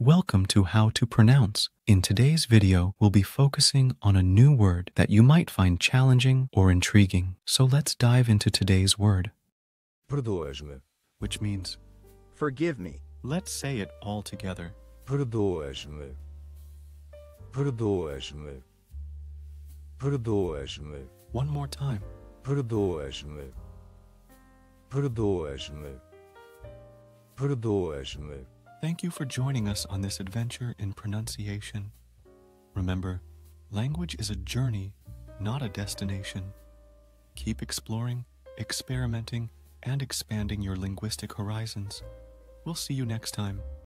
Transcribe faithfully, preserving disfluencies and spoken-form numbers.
Welcome to How to Pronounce. In today's video, we'll be focusing on a new word that you might find challenging or intriguing. So let's dive into today's word, Perdoas-me. which means, Forgive me. let's say it all together. Perdoas-me. Perdoas-me. Perdoas-me. One more time. Perdoas-me. Perdoas-me. Perdoas-me. Thank you for joining us on this adventure in pronunciation. Remember, language is a journey, not a destination. Keep exploring, experimenting, and expanding your linguistic horizons. We'll see you next time.